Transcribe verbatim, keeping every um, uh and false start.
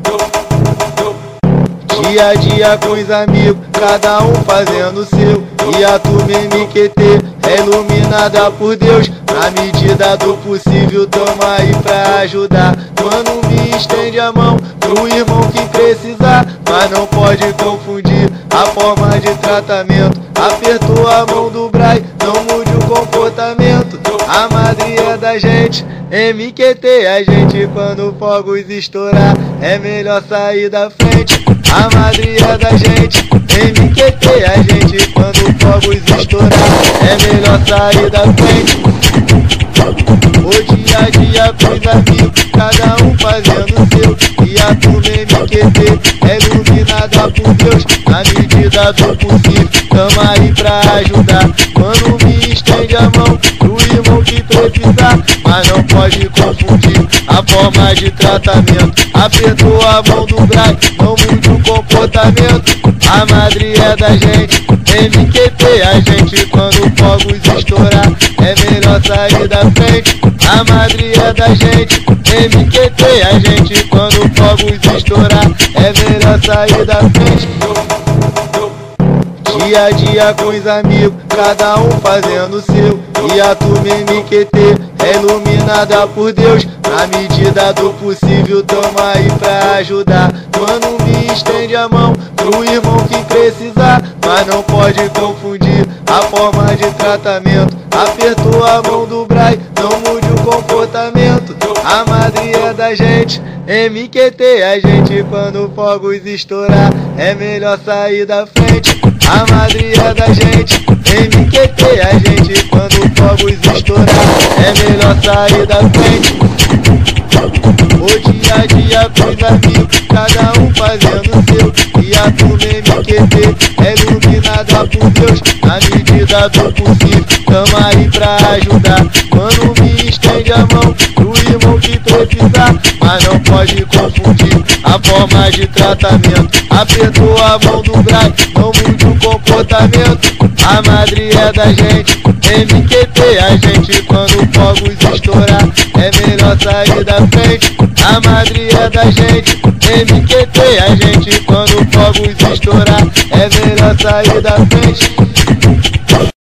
Dia a dia com os amigos, cada um fazendo o seu. E a turma M Q T é iluminada por Deus. Na medida do possível, tamo aí pra ajudar. Mano, me estende a mão pro irmão que precisar. Mas não pode confundir a forma de tratamento. Apertou a mão do Brai, não mude o comportamento. A madre é da gente, M Q T a gente. Quando fogos estourar, é melhor sair da frente. A madre é da gente, M Q T a gente. Quando fogos estourar, é melhor sair da frente. O dia a dia com os amigos, cada um fazendo o seu. E a turma M Q T é iluminada por Deus. Na medida do possível, tamo aí pra ajudar. Mano, me estende a mão pro irmão que precisar. Mas não pode confundir a forma de tratamento. Apertou a mão do Brai, não mude o comportamento. A madre é da gente, M Q T a gente. Quando fogos estourar, é melhor sair da frente. A madre é da gente, M Q T a gente. Quando fogos estourar, é melhor sair da frente. Dia a dia com os amigos, cada um fazendo o seu. E a turma M Q T é iluminada por Deus. Na medida do possível, tamo aí pra ajudar. Mano, me estende a mão pro irmão que precisar. Mas não pode confundir a forma de tratamento. Apertou a mão do Brai, não mude o comportamento. A madre é da gente, M Q T a gente. Quando fogos estourar, é melhor sair da frente. A madre é da gente, M Q T a gente. Quando fogos estourar, é melhor sair da frente. O dia a dia com os amigos, cada um fazendo o seu. E a turma M Q T é iluminada por Deus. Na medida do possível, tamo aí pra ajudar. Mano, me estende a mão pro irmão que precisar. Mas não pode confundir a forma de tratamento. Apertou a mão do Brai, não mude o comportamento. A madre é da gente, M Q T a gente. Quando fogos estourar, é melhor sair da frente. A madre é da gente, M Q T a gente. Quando fogos estourar, é melhor sair da frente.